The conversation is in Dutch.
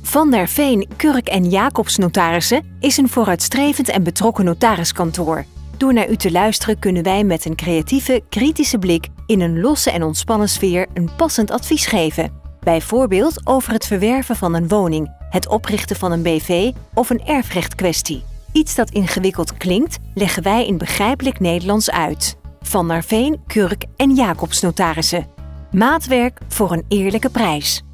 Van der Veen, Kurk en Jacobs Notarissen is een vooruitstrevend en betrokken notariskantoor. Door naar u te luisteren kunnen wij met een creatieve, kritische blik in een losse en ontspannen sfeer een passend advies geven. Bijvoorbeeld over het verwerven van een woning, het oprichten van een BV of een erfrechtkwestie. Iets dat ingewikkeld klinkt, leggen wij in begrijpelijk Nederlands uit. Van der Veen, Kurk en Jacobs Notarissen. Maatwerk voor een eerlijke prijs.